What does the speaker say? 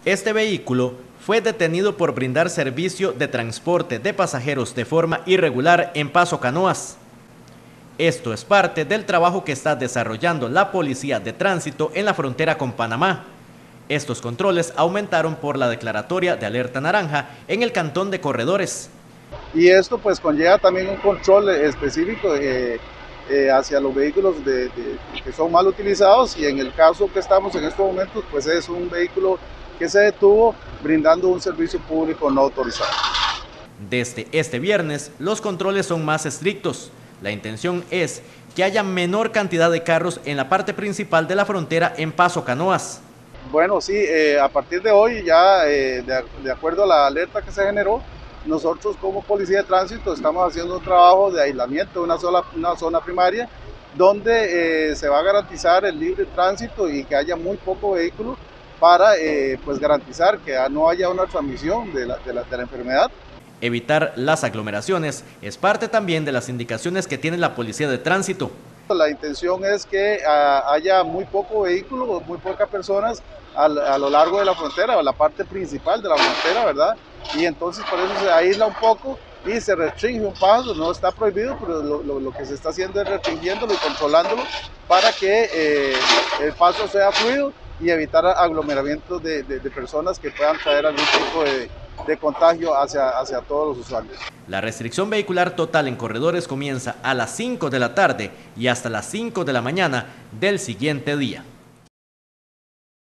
Este vehículo fue detenido por brindar servicio de transporte de pasajeros de forma irregular en Paso Canoas. Esto es parte del trabajo que está desarrollando la Policía de Tránsito en la frontera con Panamá. Estos controles aumentaron por la declaratoria de alerta naranja en el cantón de Corredores. Y esto pues conlleva también un control específico hacia los vehículos que son mal utilizados, y en el caso que estamos en estos momentos pues es un vehículo que se detuvo brindando un servicio público no autorizado. Desde este viernes los controles son más estrictos. La intención es que haya menor cantidad de carros en la parte principal de la frontera en Paso Canoas. Bueno, sí, a partir de hoy ya de acuerdo a la alerta que se generó, nosotros como Policía de Tránsito estamos haciendo un trabajo de aislamiento de una zona primaria donde se va a garantizar el libre tránsito y que haya muy poco vehículo para pues garantizar que no haya una transmisión de la enfermedad. Evitar las aglomeraciones es parte también de las indicaciones que tiene la Policía de Tránsito. La intención es que haya muy poco vehículo, muy pocas personas a lo largo de la frontera, o la parte principal de la frontera, ¿verdad? Y entonces por eso se aísla un poco y se restringe un paso. No está prohibido, pero lo que se está haciendo es restringiéndolo y controlándolo para que el paso sea fluido y evitar aglomeramientos de personas que puedan traer algún tipo de contagio hacia todos los usuarios. La restricción vehicular total en Corredores comienza a las 5 de la tarde y hasta las 5 de la mañana del siguiente día.